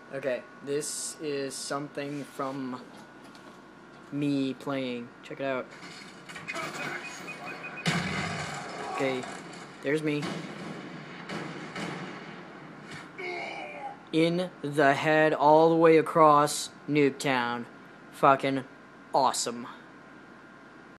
Okay, this is something from me playing. Check it out. Okay, there's me. In the head all the way across Nuketown. Fucking awesome.